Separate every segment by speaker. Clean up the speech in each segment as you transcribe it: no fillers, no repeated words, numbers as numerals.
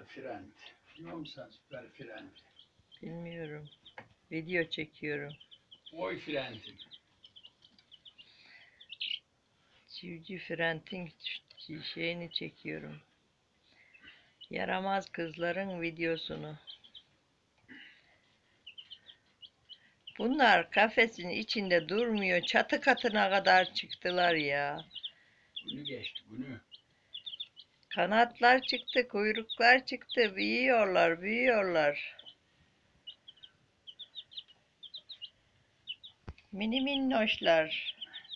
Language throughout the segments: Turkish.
Speaker 1: Süper Friend. Biliyor musun Süper Friend?
Speaker 2: Bilmiyorum. Video çekiyorum.
Speaker 1: Boyfriend'im.
Speaker 2: Civciv Frent'in şeyini çekiyorum. Yaramaz kızların videosunu. Bunlar kafesin içinde durmuyor. Çatı katına kadar çıktılar ya.
Speaker 1: Bunu geçti bunu.
Speaker 2: Kanatlar çıktı, kuyruklar çıktı. Büyüyorlar, büyüyorlar. Mini minnoşlar.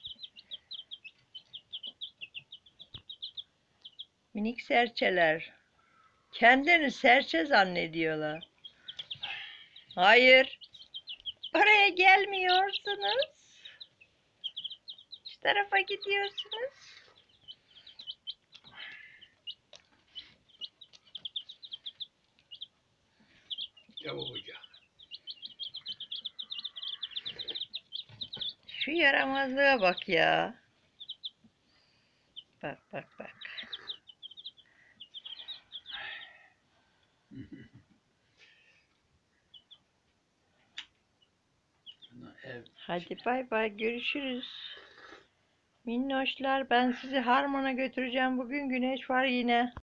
Speaker 2: Minik serçeler. Kendini serçe zannediyorlar. Hayır. Oraya gelmiyorsunuz. Şu tarafa gidiyorsunuz.
Speaker 1: Yavucak.
Speaker 2: Şu yaramazlığa bak ya. Bak bak bak. Hadi bay bay, görüşürüz. Minnoşlar, ben sizi harmana götüreceğim. Bugün güneş var yine.